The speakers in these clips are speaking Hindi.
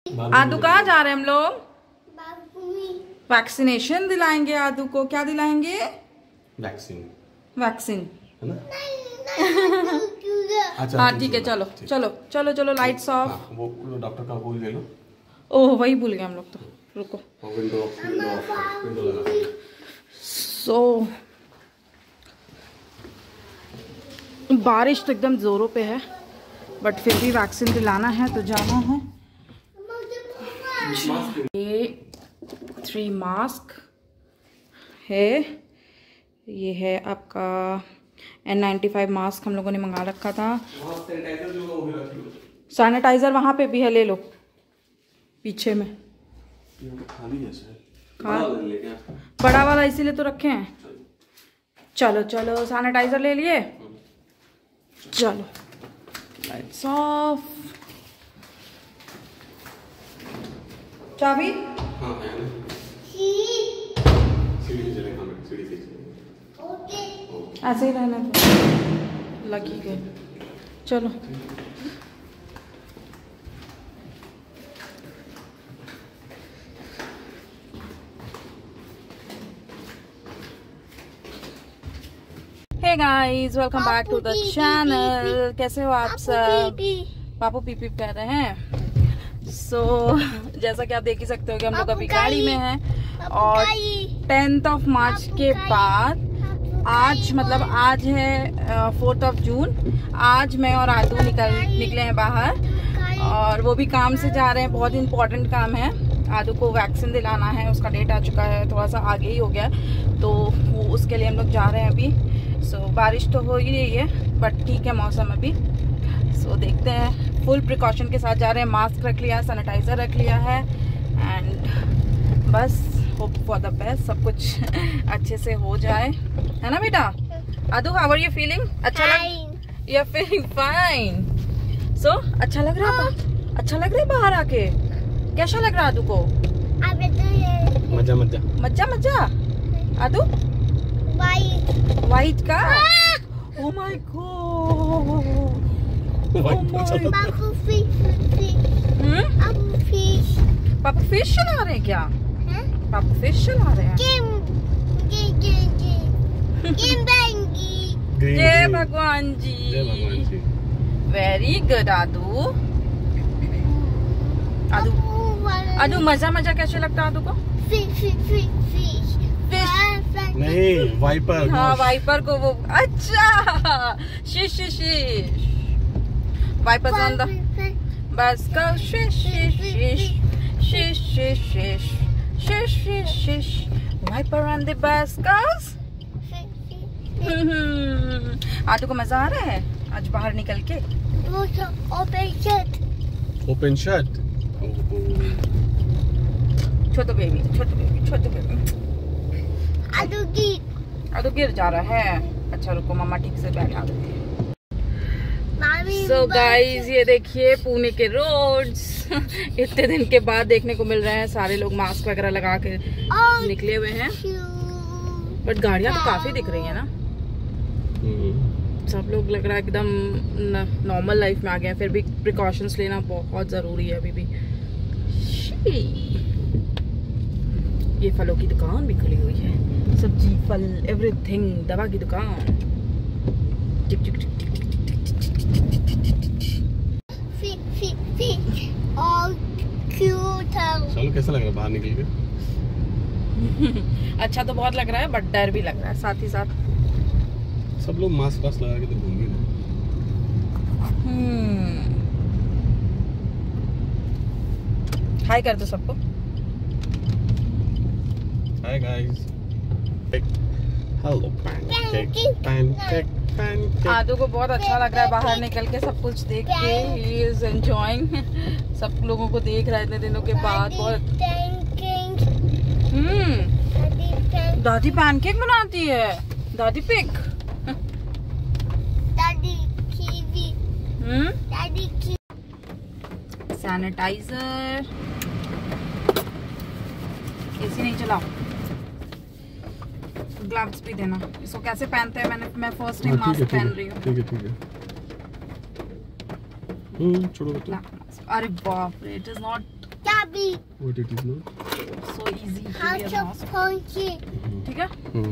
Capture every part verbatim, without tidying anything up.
आदू कहाँ जा रहे हैं हम लोग? वैक्सीनेशन दिलाएंगे आदू को। क्या दिलाएंगे? वैक्सीन। वैक्सीन है ना? अच्छा हाँ ठीक है, चलो चलो चलो चलो लाइट्स ऑफ। हाँ, वो डॉक्टर का वो ले लो। ओह वही भूल गए हम लोग तो, रुको। विंडो विंडो विंडो लगा। सो बारिश तो एकदम जोरों पे है, बट फिर भी वैक्सीन दिलाना है तो जाना है। ये थ्री मास्क है, ये है आपका एन नाइन्टी फाइव मास्क हम लोगों ने मंगा रखा था। सैनिटाइजर वहाँ पे भी है, ले लो पीछे में। खाली है सर। बड़ा वाला इसीलिए तो रखे हैं। चलो चलो सैनिटाइजर ले लिए, चलो लाइट्स ऑफ। चाबी हाँ है ना? सीढ़ी से चले, हाँ सीढ़ी से चले। ओके ऐसे ही रहने दो, लगी गए। चलो hey guys, welcome back to the channel. कैसे हो आप सब? पापू पी पी कह रहे हैं। सो so, जैसा कि आप देख ही सकते हो कि हम लोग अभी गाड़ी में हैं और टेंथ ऑफ मार्च के बाद आज, मतलब आज है फोर्थ ऑफ जून। आज मैं और आदू निकल निकले हैं बाहर, और वो भी काम से जा रहे हैं। बहुत इंपॉर्टेंट काम है। आदू को वैक्सीन दिलाना है, उसका डेट आ चुका है, थोड़ा सा आगे ही हो गया, तो वो उसके लिए हम लोग जा रहे हैं अभी। सो so, बारिश तो हो ही रही है, बट ठीक है मौसम अभी। सो so, देखते हैं। फुल प्रिकॉशन के साथ जा रहे हैं। मास्क रख लिया, सैनिटाइजर रख लिया है, एंड बस होप फॉर द बेस्ट, सब कुछ अच्छे से हो जाए, है ना बेटा? Adu how are you feeling? अच्छा लग you are feeling fine. So अच्छा लग रहा है? अच्छा लग रहा है बाहर आके? कैसा लग रहा है आदू को? मजा मजा मजा मजा। आदू वाइट वाइट का? ओह माय गॉड, पापा फिश चला रहे हैं क्या? पापा फिश चला रहे हैं। जय भगवान जी, जय भगवान जी। Very good आदू। आदू आदू मजा मजा कैसे लगता है आदू को? नहीं वाइपर। हाँ वाइपर को वो, अच्छा शिश शिश वाइपर ऑन द बस का शिश शिश शिश शिश शिश शिश शिश शिश wiper on the bus girls. Adu को मजा आ रहा है आज बाहर निकल के? Open shut open shut. छोटो बेबी छोटो बेबी छोटो बेबी। आदू गिर आदू गिर जा रहा है। अच्छा रुको, मम्मा ठीक से बैठा देती है। सो गाइज ये देखिए पुणे के रोड्स इतने दिन के बाद देखने को मिल रहे हैं। सारे लोग मास्क वगैरह लगा के निकले हुए हैं, बट गाड़ियां तो काफी दिख रही है ना। सब लोग लग रहा है एकदम नॉर्मल लाइफ में आ गए हैं, फिर भी प्रिकॉशंस लेना बहुत जरूरी है अभी भी। ये फलों की दुकान भी खुली हुई है, सब्जी फल एवरीथिंग, दवा की दुकान। टिक टिक टिक टिक टिक टिक चलो कैसा लग रहा है बाहर निकल के? अच्छा तो बहुत लग रहा है, बट डर भी लग रहा है साथ ही साथ। सब लोग मास्क वास्क लगा के तो घूम ही रहे। हाय कर दो सबको। Hi guys. Hello pancake pancake pancake. Adu को बहुत अच्छा लग रहा है बाहर निकल के, सब कुछ देख के। ही इज एंजॉयिंग, सब लोगों को देख रहा है इतने दिनों के बाद। बहुत हम्म दादी पैनकेक बनाती है। दादी पिक, दादी कीवी, हम्म दादी की सैनिटाइजर। एसी नहीं चलाओ, ग्लव्स भी देना। इसको कैसे पहनते हैं? मैंने मैं फर्स्ट टाइम मास्क पहन रही हूँ। ठीक है ठीक है। हम्म छोड़ो तो। अरे बाप रे, it is not chabi. What it is now? So easy to How wear to mask. punch it? ठीक है। Hmm.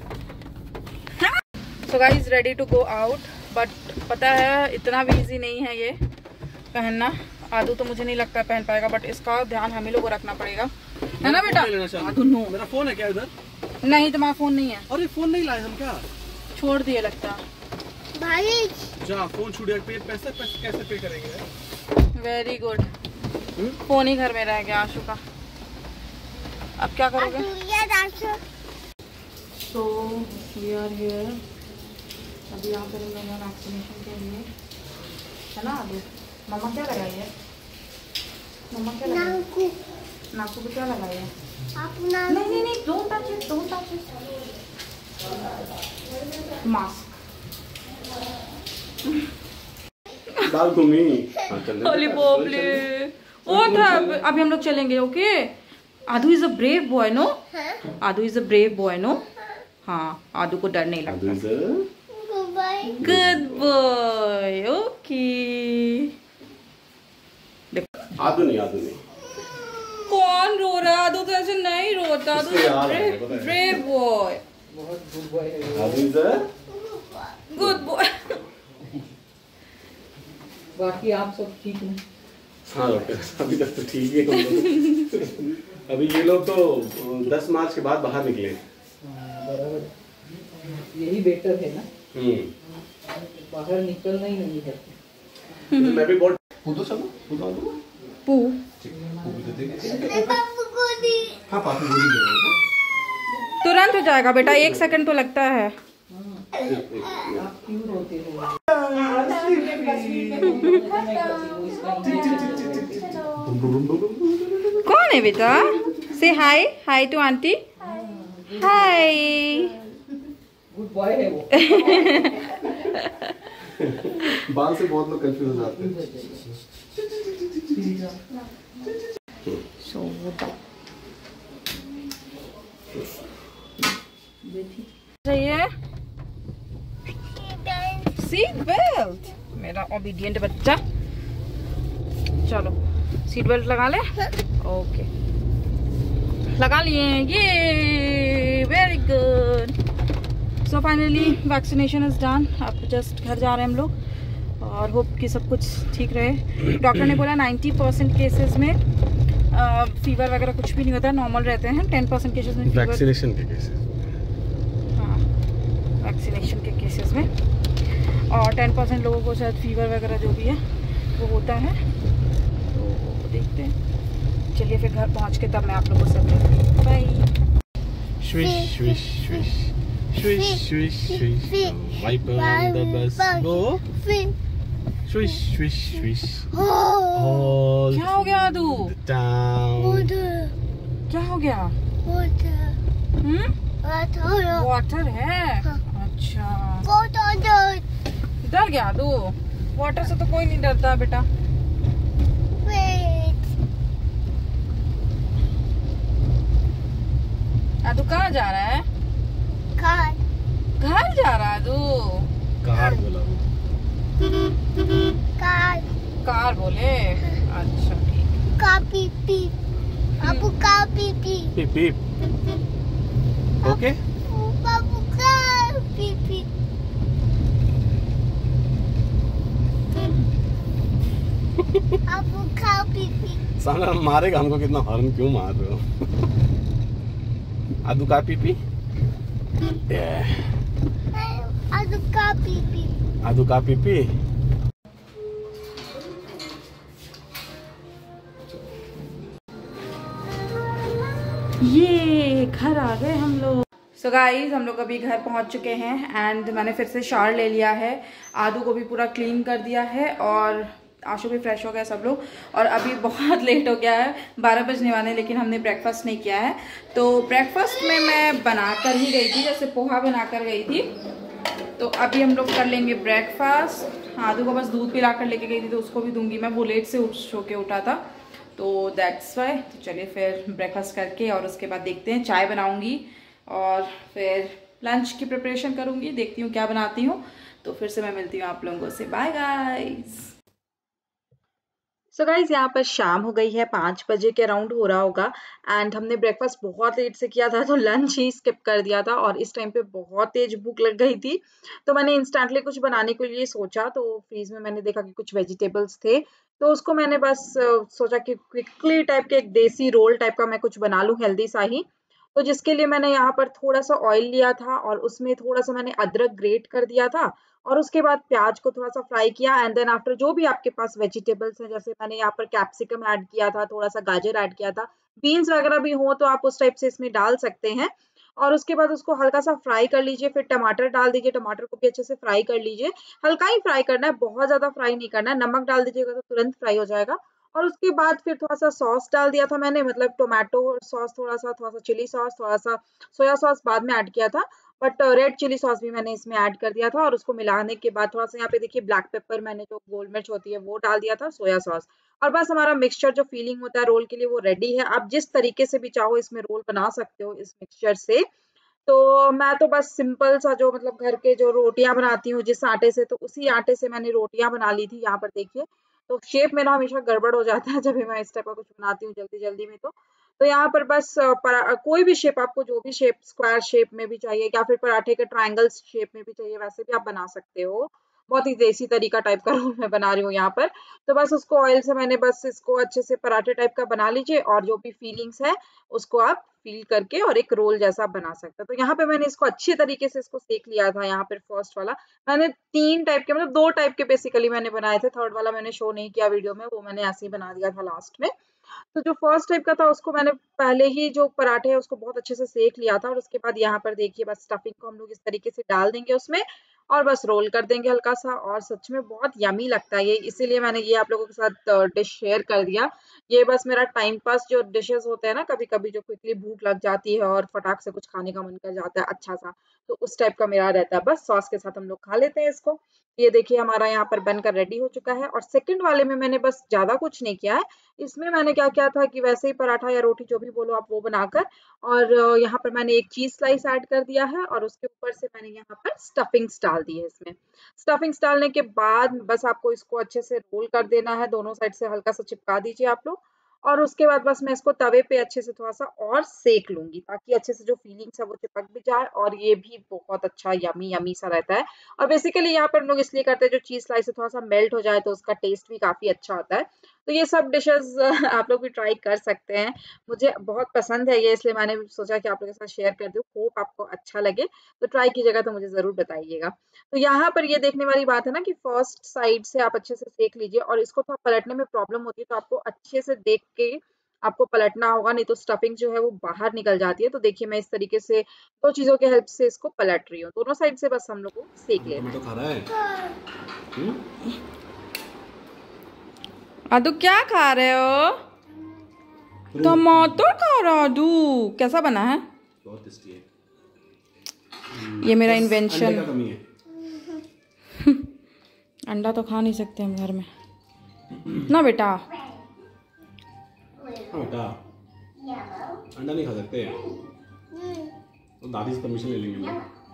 So guys ready to go out, but पता है इतना भी easy नहीं है ये पहनना। आदू तो मुझे नहीं लगता पहन पाएगा, बट इसका ध्यान हमें लोगों को रखना पड़ेगा, है ना बेटा? आदू नो। मेरा फोन है क्या इधर? नहीं, तुम्हारा फोन नहीं है। अरे फोन नहीं लाए हम क्या? छोड़ दिए लगता। भाई जा फोन छूट गया, पे पैसे पैसे कैसे पे करेंगे? Very good. फोन ही घर में रह गया आशु का, अब क्या करोगे? सो वी आर हियर, अभी यहाँ पर हम लोग वैक्सीनेशन के लिए, है ना आदू? मम्मा क्या लगाई है? मम्मा क्या लगाई है? नाकू नाकू पे क्या लगाई है? अपना नहीं नहीं नहीं, don't touch it, don't touch it. Mask डाल दूंगी। हाँ, चलने दे। होली बोबले वो था। अभी हम लोग चलेंगे, okay? Adu is a brave boy, no? Adu is a brave boy, no? हाँ, आदू को डर नहीं लगता। Good boy, okay. आदू नहीं, आदू नहीं। कौन रो रहा है? आदू तो ऐसे नहीं रोता, Adu brave boy. Adu is a good boy. बाकी आप सब ठीक हैं? हाँ डॉक्टर, अभी तक तो ठीक है हम लोग। अभी ये लोग तो दस मार्च के बाद बाहर निकले। बराबर, यही बेटर है ना, हम्म। बाहर निकलना ही नहीं है। तो मैं भी बहुत कूदो, चलो कूदो आदू। पू पापू को दी। हाँ पापा गोली दे रहे हैं। तुरंत हो जाएगा बेटा, एक सेकंड तो लगता है। आप क्यों रोते हो? कौन है बेटा? से hi, hi to aunty. Hi. Good boy है वो। बाल से बहुत लोग कंफ्यूज हो जाते हैं। सो चाहिए सीट बेल्ट, मेरा ओबीडियंट बच्चा। चलो सीट बेल्ट लगा ले। ओके, लगा लिए। ये very good. So finally vaccination is done. अब जस्ट घर जा रहे हैं हम लोग, और होप कि सब कुछ ठीक रहे। डॉक्टर ने बोला नाइन्टी परसेंट केसेस में फीवर वगैरह कुछ भी नहीं होता, नॉर्मल रहते हैं। टेन परसेंट केसेस में फीवर, वैक्सीनेशन के केसेस। हाँ, वैक्सीनेशन के केसेस में, और टेन परसेंट लोगों को शायद फीवर वगैरह जो भी है वो होता है। तो देखते हैं, चलिए फिर घर पहुंच के तब मैं आप लोगों से bye. Swish, swish, swish, swish, swish, swish. Wiper on the bus, go. Swish, swish, swish. All क्या हो गया आदू? the town. क्या हो गया? हम्म, वाटर है। अच्छा, डर गया आदू? वाटर से तो कोई नहीं डरता बेटा। आदू कहाँ जा रहा है? घर जा रहा है आदू। कार बोला वो। कार बोले? अच्छा ठीक। Beep beep. Okay. साला मारेगा हमको, कितना हॉर्न क्यों मार रहे हो? आदू का पीपी। आदू का पीपी। ये घर आ गए हम लोग। सो गाइज हम लोग अभी घर पहुंच चुके हैं, एंड मैंने फिर से शावर ले लिया है। आदू को भी पूरा क्लीन कर दिया है, और आशु भी फ्रेश हो गया सब लोग। और अभी बहुत लेट हो गया है, बारह बजने वाले हैं, लेकिन हमने ब्रेकफास्ट नहीं किया है। तो ब्रेकफास्ट में मैं बना कर ही गई थी, जैसे पोहा बना कर गई थी। तो अभी हम लोग कर लेंगे ब्रेकफास्ट। आदू को बस दूध पिला कर लेके गई थी, तो उसको भी दूंगी मैं। वो लेट से उठ सो के उठा था, तो दैट्स वाई। तो चलिए फिर ब्रेकफास्ट करके, और उसके बाद देखते हैं, चाय बनाऊंगी और फिर लंच की प्रिपरेशन करूंगी। देखती हूँ क्या बनाती हूँ, तो फिर से मैं मिलती हूँ आप लोगों से। Bye guys. सो गाइज यहाँ पर शाम हो गई है, पाँच बजे के अराउंड हो रहा होगा एंड हमने ब्रेकफास्ट बहुत लेट से किया था तो लंच ही स्किप कर दिया था और इस टाइम पे बहुत तेज भूख लग गई थी तो मैंने इंस्टेंटली कुछ बनाने के लिए सोचा। तो फ्रीज में मैंने देखा कि कुछ वेजिटेबल्स थे तो उसको मैंने बस सोचा कि क्विकली टाइप के एक देसी रोल टाइप का मैं कुछ बना लूँ हेल्दी सा ही। तो जिसके लिए मैंने यहाँ पर थोड़ा सा ऑयल लिया था और उसमें थोड़ा सा मैंने अदरक ग्रेट कर दिया था और उसके बाद प्याज को थोड़ा सा फ्राई किया एंड देन आफ्टर जो भी आपके पास वेजिटेबल्स है, जैसे मैंने यहाँ पर कैप्सिकम ऐड किया था, थोड़ा सा गाजर ऐड किया था, बीन्स वगैरह भी हो तो आप उस टाइप से इसमें डाल सकते हैं। और उसके बाद उसको हल्का सा फ्राई कर लीजिए, फिर टमाटर डाल दीजिए, टमाटर को भी अच्छे से फ्राई कर लीजिए, हल्का ही फ्राई करना है, बहुत ज्यादा फ्राई नहीं करना है। नमक डाल दीजिएगा तो तुरंत फ्राई हो जाएगा। और उसके बाद फिर थोड़ा सा सॉस डाल दिया था मैंने, मतलब टोमेटो सॉस, थोड़ा सा थोड़ा सा चिली सॉस, थोड़ा सा सोया सॉस बाद में ऐड किया था, बट रेड चिली सॉस भी मैंने इसमें ऐड कर दिया था। और उसको मिलाने के बाद थोड़ा सा यहाँ पे देखिए ब्लैक पेपर, मैंने जो गोल मिर्च होती है वो डाल दिया था, सोया सॉस, और बस हमारा मिक्सचर जो फीलिंग होता है रोल के लिए वो रेडी है। आप जिस तरीके से भी चाहो इसमें रोल बना सकते हो इस मिक्सचर से। तो मैं तो बस सिंपल सा जो मतलब घर के जो रोटियां बनाती हूँ जिस आटे से, तो उसी आटे से मैंने रोटियां बना ली थी। यहाँ पर देखिए तो शेप मेरा हमेशा गड़बड़ हो जाता है जब भी मैं इस टाइप का कुछ बनाती हूँ जल्दी जल्दी में। तो तो यहाँ पर बस पर, कोई भी शेप, आपको जो भी शेप, स्क्वायर शेप में भी चाहिए या फिर पराठे के ट्रायंगल शेप में भी चाहिए, वैसे भी आप बना सकते हो। बहुत ही देसी तरीका टाइप का रोल मैं बना रही हूँ यहाँ पर। तो बस उसको ऑयल से मैंने बस इसको अच्छे से पराठे टाइप का बना लीजिए और जो भी फीलिंग्स है उसको आप फील करके और एक रोल जैसा बना सकते हैं। तो यहाँ पे मैंने इसको अच्छे तरीके से इसको सेक लिया था। यहाँ पर फर्स्ट वाला मैंने तीन टाइप के, मतलब दो टाइप के बेसिकली मैंने बनाए थे, थर्ड वाला मैंने शो नहीं किया वीडियो में, वो मैंने ऐसे ही बना दिया था लास्ट में। तो जो फर्स्ट टाइप का था उसको मैंने पहले ही जो पराठे है उसको बहुत अच्छे से सेक लिया था और उसके बाद यहाँ पर देखिए बस स्टफिंग को हम लोग इस तरीके से डाल देंगे उसमें और बस रोल कर देंगे हल्का सा, और सच में बहुत यमी लगता है ये, इसीलिए मैंने ये आप लोगों के साथ डिश शेयर कर दिया। ये बस मेरा टाइम पास जो डिशेस होते हैं ना, कभी कभी जो क्विकली भूख लग जाती है और फटाक से कुछ खाने का मन कर जाता है अच्छा सा, तो उस टाइप का मेरा रहता है। बस सॉस के साथ हम लोग खा लेते हैं इसको। ये देखिए हमारा यहाँ पर बनकर रेडी हो चुका है। और सेकंड वाले में मैंने बस ज्यादा कुछ नहीं किया है, इसमें मैंने क्या किया था कि वैसे ही पराठा या रोटी जो भी बोलो आप वो बनाकर, और यहाँ पर मैंने एक चीज स्लाइस ऐड कर दिया है और उसके ऊपर से मैंने यहाँ पर स्टफिंग्स डाल दी है। इसमें स्टफिंग्स डालने के बाद बस आपको इसको अच्छे से रोल कर देना है, दोनों साइड से हल्का सा चिपका दीजिए आप लोग, और उसके बाद बस मैं इसको तवे पे अच्छे से थोड़ा सा और सेक लूंगी ताकि अच्छे से जो फीलिंग्स है वो चिपक भी जाए, और ये भी बहुत अच्छा यमी यमी सा रहता है। और बेसिकली यहाँ पर हम लोग इसलिए करते हैं जो चीज स्लाइस से थोड़ा सा मेल्ट हो जाए तो उसका टेस्ट भी काफी अच्छा होता है। तो ये सब डिशेस आप लोग भी ट्राई कर सकते हैं, मुझे बहुत पसंद है ये, इसलिए मैंने सोचा कि आप लोगों के साथ शेयर कर दूं। होप आपको अच्छा लगे, तो ट्राई कीजिएगा तो मुझे जरूर बताइएगा। तो यहाँ पर ये देखने वाली बात है ना कि फर्स्ट साइड से आप अच्छे से सेक लीजिए, और इसको थोड़ा पलटने में प्रॉब्लम होती है तो आपको अच्छे से देख के आपको पलटना होगा, नहीं तो स्टफिंग जो है वो बाहर निकल जाती है। तो देखिए मैं इस तरीके से दो चीजों के हेल्प से इसको पलट रही हूँ, दोनों साइड से बस हम लोग को सेक लेना है। खा रहा है आदू क्या खा रहे हो? टमाटर खा रहा आदू, कैसा बना है? बहुत टेस्टी है ये मेरा इन्वेंशन। अंडे का कमी है। अंडा तो खा नहीं सकते हम घर में ना बेटा। हाँ बेटा, अंडा नहीं खा सकते तो दादी से परमिशन ले लेंगे।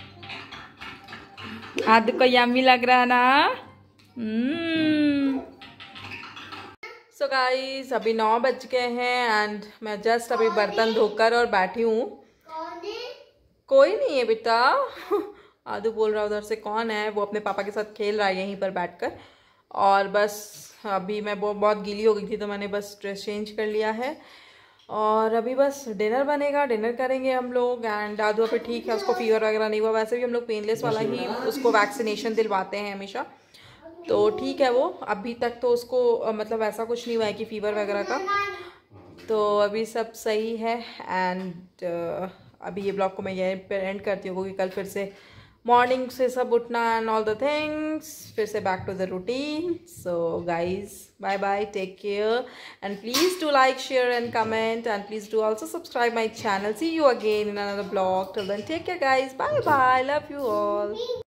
आदू को यम्मी लग रहा है ना? हम्म। सो गाइस अभी नौ बज गए हैं एंड मैं जस्ट अभी बर्तन धोकर और बैठी हूँ। कोई नहीं है बेटा। आदू बोल रहा उधर से कौन है, वो अपने पापा के साथ खेल रहा है यहीं पर बैठकर। और बस अभी मैं बहुत बहुत गीली हो गई थी तो मैंने बस ड्रेस चेंज कर लिया है और अभी बस डिनर बनेगा, डिनर करेंगे हम लोग। एंड आदू अभी ठीक है, उसको फीवर वगैरह नहीं हुआ, वैसे भी हम लोग पेनलेस वाला ही उसको वैक्सीनेशन दिलवाते हैं हमेशा, तो ठीक है वो। अभी तक तो उसको मतलब ऐसा कुछ नहीं हुआ है कि फीवर वगैरह का, तो अभी सब सही है। एंड अभी ये ब्लॉग को मैं यहीं पर एंड करती हूँ क्योंकि कल फिर से मॉर्निंग से सब उठना एंड ऑल द थिंग्स, फिर से back to the routine. So guys bye bye, take care and please do like, share and comment and please do also subscribe my channel. See you again in another blog, till then take care guys, bye bye, love you all.